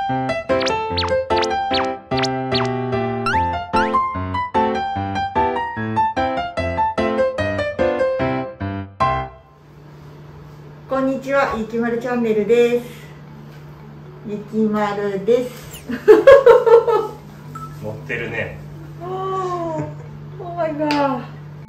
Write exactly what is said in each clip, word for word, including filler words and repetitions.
こんにちは、ゆきまるチャンネルです。ゆきまるです。 乗ってるね。 おーマイガー。 今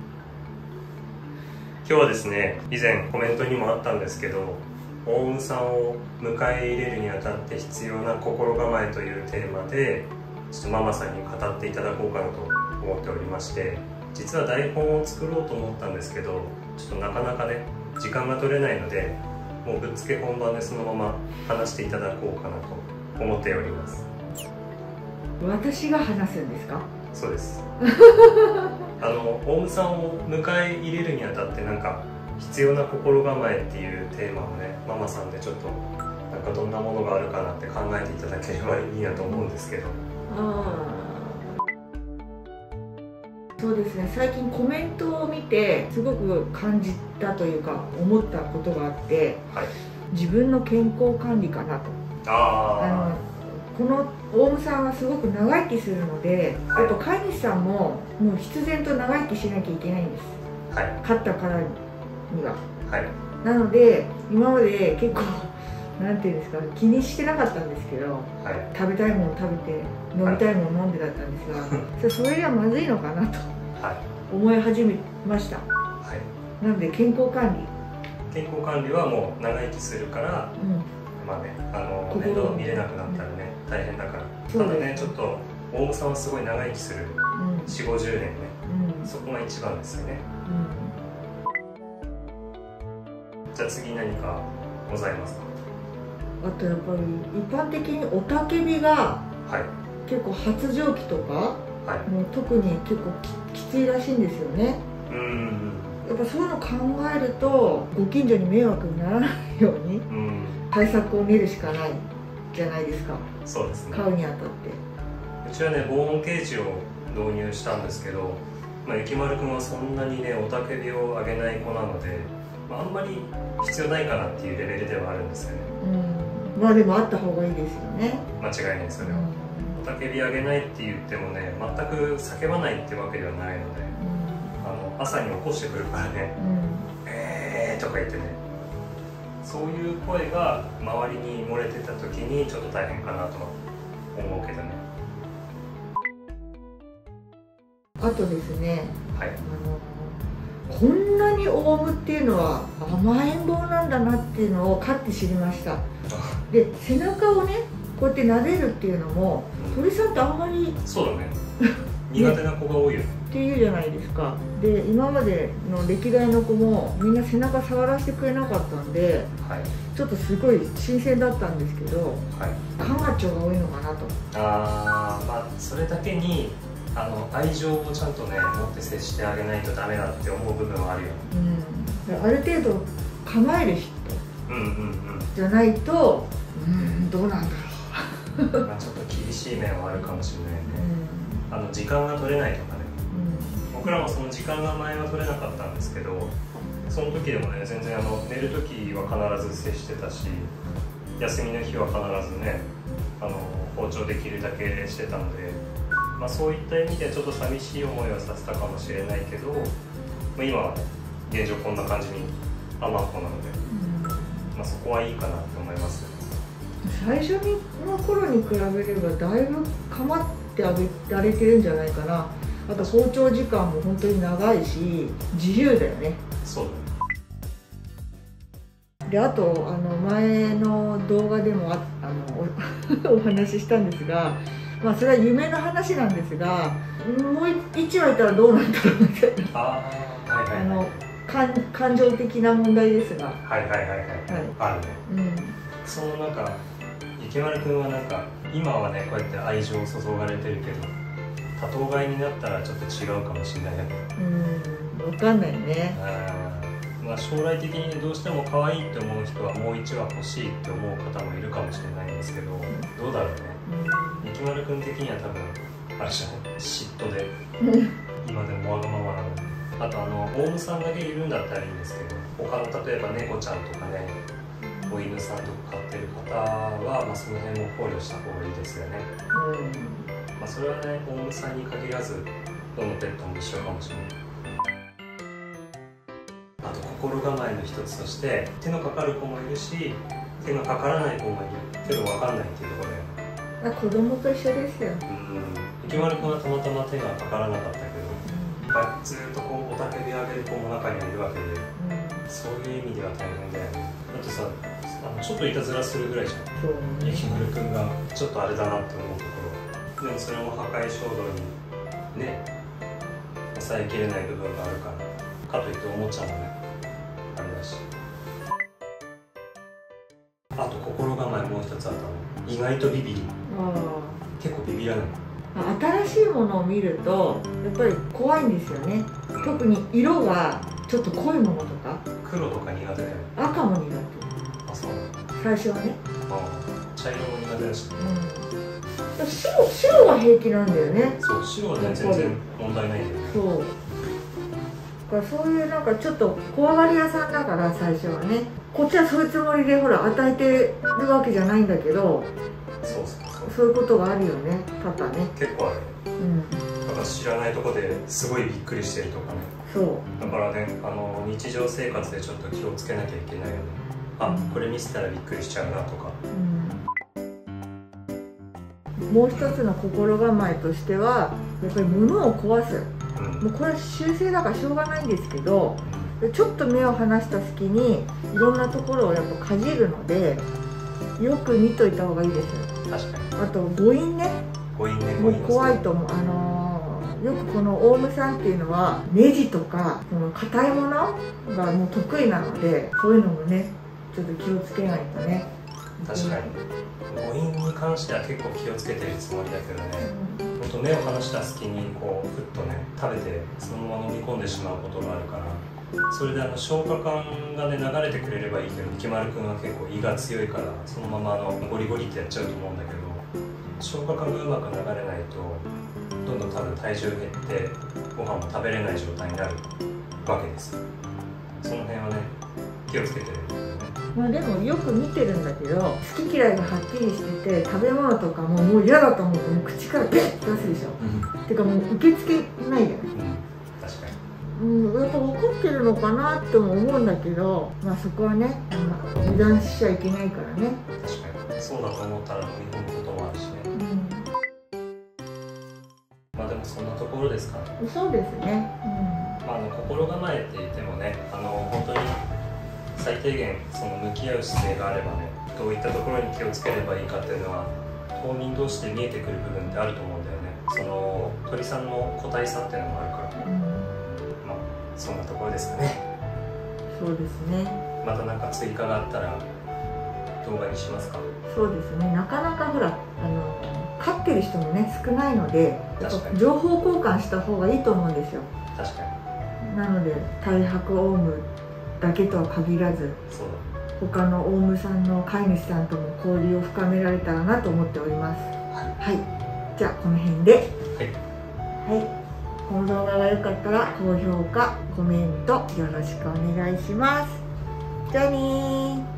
日はですね、以前コメントにもあったんですけど、大雲さんを迎え入れるにあたって必要な心構えというテーマで、ちょっとママさんに語っていただこうかなと思っておりまして、実は台本を作ろうと思ったんですけど、ちょっとなかなかね時間が取れないので、もうぶっつけ本番でそのまま話していただこうかなと思っております。 私が話すんですか？ そうですあの大雲さんを迎え入れるにあたってなんか必要な心構えっていうテーマをね、ママさんでちょっとなんかどんなものがあるかなって考えていただければいいなと思うんですけど。 あそうですね、最近コメントを見てすごく感じたというか思ったことがあって、はい、自分の健康管理かなと。ああのこの大雲さんはすごく長生きするので、はい、あと飼い主さんももう必然と長生きしなきゃいけないんです、はい、飼ったからには、はい、なので今まで結構なんていうんですか、気にしてなかったんですけど、はい、食べたいもの食べて飲みたいもの飲んでだったんですが、それではまずいのかなと思い始めました、はい、なので健康管理健康管理はもう長生きするから、うん、まあね、あの面倒見れなくなったらね、うん、大変だから。ただね、ちょっと大雲さんはすごい長生きする、うん、よんじゅうごじゅうねんね、うん、そこが一番ですよね、うん、じゃあ次何かございますか？ あとやっぱり一般的に雄たけびが、はい、結構発情期とか、はい、もう特に結構 き, きついらしいんですよね。うん、やっぱそういうのを考えるとご近所に迷惑にならないように対策を練るしかないじゃないですか。 そうですね、 飼うにあたって。 うちはね防音ケージを導入したんですけど、まあ、ゆきまるくんはそんなにね雄たけびを上げない子なので、まあ、あんまり必要ないかなっていうレベルではあるんですよね。うん、まあでもあった方がいいですよね。 間違いないそれは。雄たけび上げないって言ってもね、全く叫ばないってわけではないので、うん、あの朝に起こしてくるからね、うん、えーとか言ってね、そういう声が周りに漏れてた時にちょっと大変かなとは思うけどね。 あとですね、はい、あのこんなにオウムっていうのは甘えん坊なんだなっていうのを飼って知りました。で背中をねこうやって撫でるっていうのも、うん、鳥さんってあんまりそうだね苦手な子が多いよねっていうじゃないですか。で今までの歴代の子もみんな背中触らせてくれなかったんで、はい、ちょっとすごい新鮮だったんですけど、はい、カンガチョが多いのかなと。 ああ、まあそれだけにあの愛情をちゃんとね持って接してあげないとダメだって思う部分はあるよ、 うん、ある程度構える人じゃないと、うん、どうなんだろうまあちょっと厳しい面はあるかもしれないね、うん、あの時間が取れないとかね、うん、僕らもその時間が前は取れなかったんですけど、その時でもね全然あの寝る時は必ず接してたし、休みの日は必ずねあの包丁できるだけしてたので、まあ、そういった意味でちょっと寂しい思いはさせたかもしれないけど、まあ、今はね現状こんな感じに甘っ子なので、うん、まあ、そこはいいかなと思います。 最初の頃に比べればだいぶ構ってあげられてるんじゃないかな。あと包丁時間も本当に長いし自由だよね。 そうだね。 であとあの前の動画でも あ, あの お, お話ししたんですが、まあそれは夢の話なんですが、もう一羽いたらどうなんだろうみたいな、あ、はいはいはい、あの感情的な問題ですが、 はいはいはいはい、はい、あるね、うん、そのなんかゆきまるくんはなんか今はねこうやって愛情を注がれてるけど、多頭飼いになったらちょっと違うかもしれないね。 うん、分かんないね。 まあ、将来的にどうしても可愛いって思う人はもう一羽欲しいって思う方もいるかもしれないんですけど、どうだろうね、ゆきまるくん的には多分あれじゃない、嫉妬で今でもわがままなので、あとあのオウムさんだけいるんだったらいいんですけど、他の例えば猫ちゃんとかね、 お犬さんとか飼ってる方は、まあ、その辺も考慮した方がいいですよね。うん、まあ、それはね、オウムさんに限らずどのペットも一緒かもしれない。あと心構えの一つとして、手のかかる子もいるし手のかからない子もいるけど分かんないっていうところで、 子供と一緒ですよ。うん、 池丸君はたまたま手がかからなかったけど、うん、ずっとこう雄たけび上げる子も中にはいるわけで、うん、そういう意味では大変だよね。だってさ、あのちょっといたずらするぐらいじゃん。そうね、池丸君がちょっとあれだなって思うところ、でもそれも破壊衝動にね抑えきれない部分があるから、かといっておもちゃもねあれだし。あと心構えもう一つあったの、意外とビビり。結構ビビらない。 新しいものを見るとやっぱり怖いんですよね。特に色がちょっと濃いものとか、 黒とか苦手だよね。 赤も苦手。 あ、そうなの。 最初はね。ああ、 茶色も苦手だし、 うん、白白は平気なんだよね。 そう、白はね全然問題ないんだよね。そう。 だからそういうなんかちょっと怖がり屋さんだから、最初はね、こっちはそういうつもりでほら与えてるわけじゃないんだけど、 そうそうそう、 そういうことがあるよね、多々ね。 結構ある。うん。だから知らないとこですごいびっくりしてるとかね。そう。だからね、あの日常生活でちょっと気をつけなきゃいけないよね。あ、これ見せたらびっくりしちゃうなとか。 うん、もう一つの心構えとしては、やっぱり物を壊す。うん、もうこれは習性だからしょうがないんですけど、ちょっと目を離した隙にいろんなところをやっぱかじるので、よく見といた方がいいです。 確かに。 あと母音ね。 母音ね。 もう怖いと思う。あのー、よくこのオウムさんっていうのはネジとかその硬いものがもう得意なので、そういうのもねちょっと気をつけないとね。 確かに。母音に関しては結構気をつけてるつもりだけどね。うん、目を離した隙にこうふっとね食べてそのまま飲み込んでしまうことがあるから、それであの消化管がね流れてくれればいいけど、池丸くんは結構胃が強いからそのままあのゴリゴリってやっちゃうと思うんだけど、消化管がうまく流れないとどんどん多分体重減ってご飯も食べれない状態になるわけです。その辺はね気をつけてるんだけどね。 まあでもよく見てるんだけど、好き嫌いがはっきりしてて、食べ物とかももう嫌だと思うともう口からペッて出すでしょ。うん、てかもう受け付けないじゃない。うん、 確かに。 うん、やっぱ分かってるのかなっても思うんだけど、まあそこはね、まあ、油断しちゃいけないからね。 確かに。そうだと思ったら飲み込むこともあるしね。うん、まあでもそんなところですかね。 そうですね。うん、 まああの心構えって言ってもね、あの本当に最低限その向き合う姿勢があればね、どういったところに気をつければいいかっていうのは当人同士で見えてくる部分ってあると思うんだよね。その鳥さんの個体差っていうのもあるから、うん、まあそんなところですかね。 そうですね。 また何か追加があったら動画にしますか。 そうですね。なかなかほらあの飼ってる人もね少ないので、情報交換した方がいいと思うんですよ。 確かに。 なので大白オウムだけとは限らず、 そうだ、 他のオウムさんの飼い主さんとも交流を深められたらなと思っております。はい、はい、じゃあこの辺で、はい、はい、この動画が良かったら高評価、コメントよろしくお願いします。じゃあねー。